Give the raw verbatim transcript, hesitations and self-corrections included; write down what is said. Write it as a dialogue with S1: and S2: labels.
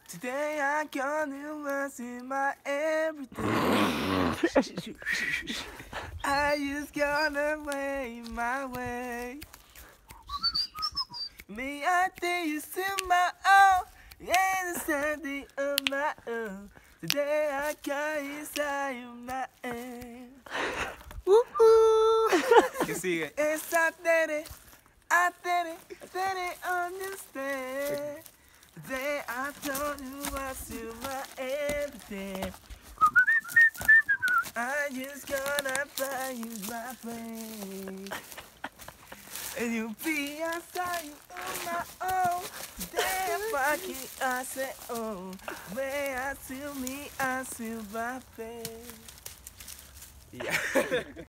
S1: Today I gonna was in my everything. I just gonna way my way. Me, I think you see my own. Yeah, the standing of my own. Today I got inside of my own. Woohoo! You see it? Yes, I did it. I did it. I did it on this day. Today I told you I see my everything. I just gonna buy you my place. And you be outside you on my own. Damn fucking I say oh. When I see me, I see my face. Yeah.